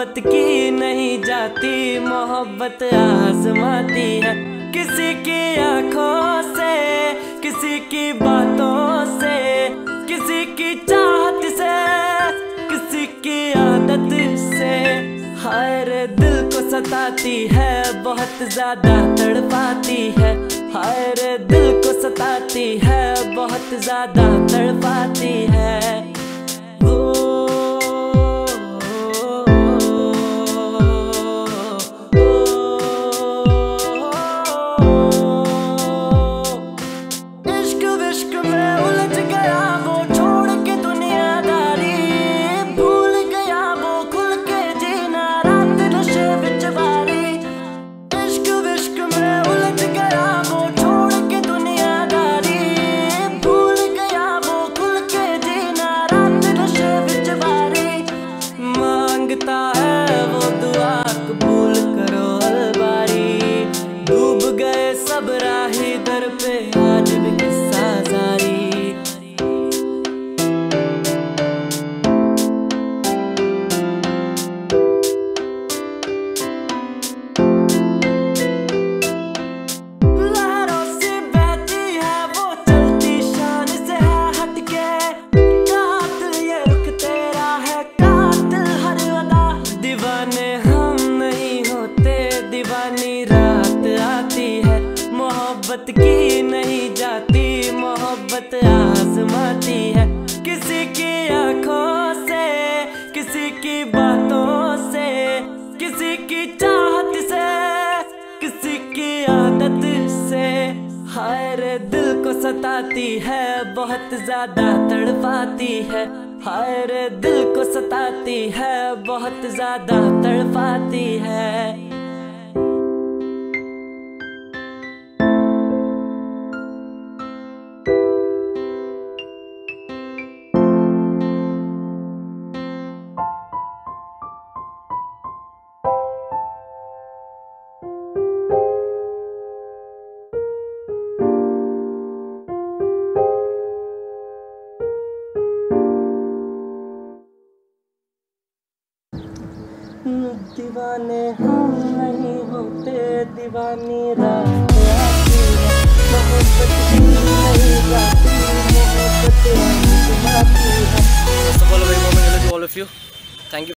मोहब्बत की नहीं जाती, मोहब्बत आजमाती है। किसी की आंखों से, किसी की बातों से, किसी की चाहत से, किसी की आदत से। हाय रे दिल को सताती है, बहुत ज्यादा तड़पाती है। हाय रे दिल को सताती है, बहुत ज्यादा तड़पाती है। सब राही दर पे आज भी किस्सा जारी। लहरों से बहती है वो चलती शान से है हटके। कातिल ये रुख तेरा है, कातिल हर अदा। दीवाने हम नहीं होते, दीवानी रात आती है। मोहब्बत की नहीं जाती, मोहब्बत आजमाती है। किसी की आंखों से, किसी की बातों से, किसी की चाहत से, किसी की आदत से। हाय रे दिल को सताती है, बहुत ज्यादा तड़पाती है। हाय रे दिल को सताती है, बहुत ज्यादा तड़पाती है। दीवाने हम नहीं होते, दीवानी रात आती है। मोहब्बत की नहीं जाती, मोहब्बत आजमाती है। First of all, a very warm hello to all of you. Thank you.